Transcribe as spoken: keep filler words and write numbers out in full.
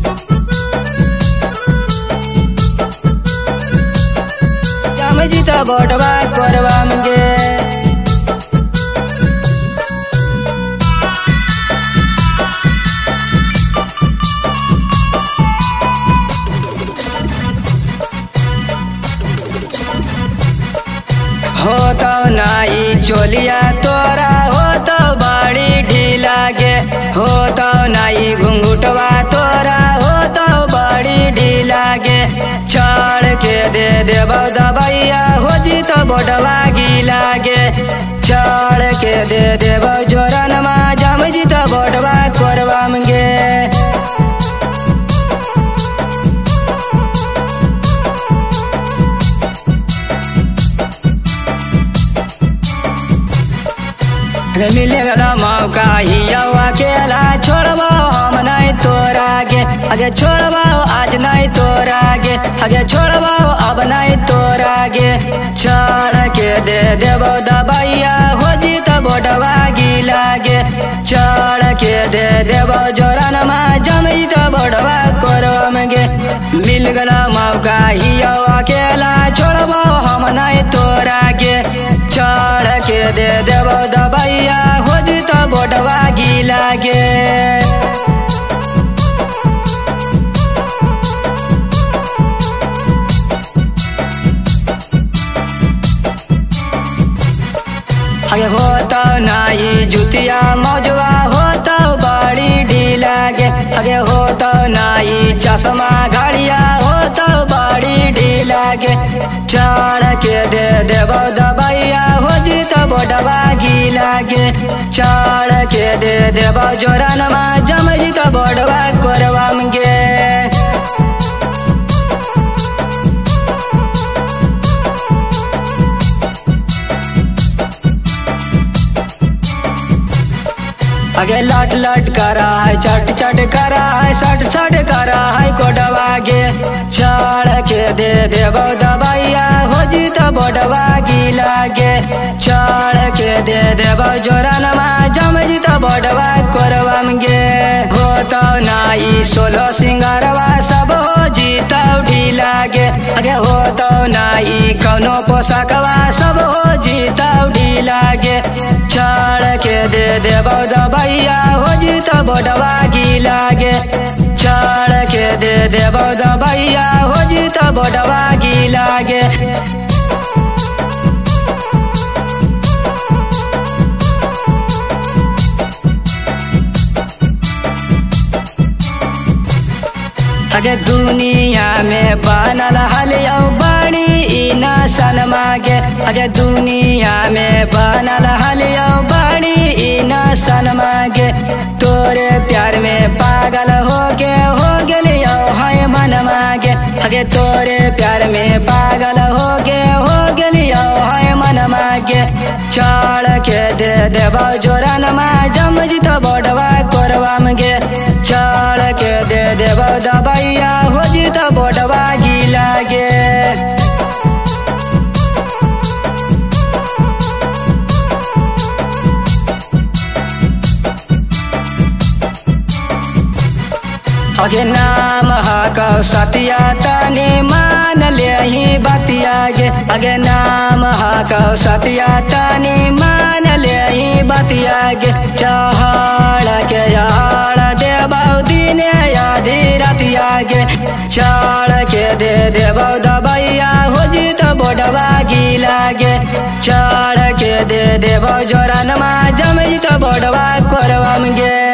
जमजित बोटवा करवाम गे हो तो नाई चोलिया तोरा हो तो बड़ी ढीला गे हो तो नाई घुंघुटवा तोरा हो तो बड़ी ढीला गे छाड़ के दे देव दबैया हो जी तो बोटवा गीला गे छाड़ के दे देव जोरन मा जम जी तो बोटवा करवाम गे मिले गला मौका ही अकेला छोड़बो हम नहीं तोरा गे आगे छोड़बो आज नहीं तोरा गे आगे छोड़बो अब नहीं तोरा गे छोड़ के दे देबो दबैया हो जी तो बोटवा गीला गे छोड़ के दे देबो जोरन मा जमी तो बोटवा करम गे मिल गला मौका ही अकेला छोड़बो हम नहीं तोरा गे छोड़ के दे देबो दबैया हो जी तो बोटवा गीला गे आगे हो तो नाई जुतिया मौजवा हो तो बड़ी ढीला गे आगे हो तो नाई चश्मा घड़िया हो तो बड़ी ढीला गे चढ़ के दे देव दबैया हो जी तो बोटवा गीला गे चढ़ के दे देव जोरन मा जम जी तो बोटवा करवाम गे आगे लट लट करा है चट चट करा है सट सट करा है कोटवा गे छाड़ के दे देव दबैया हो जी तो बोटवा गीला गे छाड़ के दे देव जोरन मा जम जी तो बोटवा करवाम गे हो तो नाई सोलो सिंगारवा सब हो जी तो ढीला गे आगे हो तो नाई कौनो पोशाकवा सब हो जी तो ढीला गे छाड़ के दे देव दबैया हो जी तो बोटवा गीला गे छाड़ के दे देव दबैया हो जी तो बोटवा गीला गे आगे दुनिया में बनल हलियो बड़ी इना सन मागे आगे दुनिया में बनल हलियो बड़ी इना सन मागे तोरे प्यार में पागल हो गे हो गेलियो है मन मागे आगे तोरे प्यार में पागल हो गे हो गेलियो है मन मागे छाड़ के दे देव जोरन मा जम जी तो बोटवा करवाम गे छाड़ के दे देव दबैया हो जी तो बोटवा गीला गे आगे नाम हकौ सतिया तनी मान ले ही बतिया गे आगे नाम हकौ सतिया तनी मान ले ही बतिया गे चढ़ के यार देबौ दिन आधी रतिया गे चढ़ के दे देबौ दबैया हो जी तो बोटवा गीला गे चढ़ के दे देबौ जोरन मा जम जी तो बोटवा करवाम गे।